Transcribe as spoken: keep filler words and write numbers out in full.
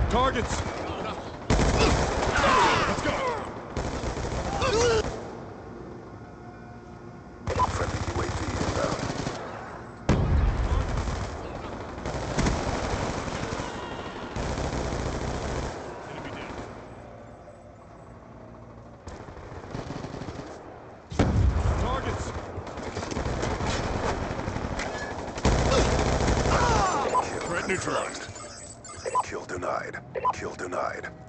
Targets! Let's go! Friendly U A V inbound. Enemy down. Targets! Threat neutralized. Kill denied. Kill denied.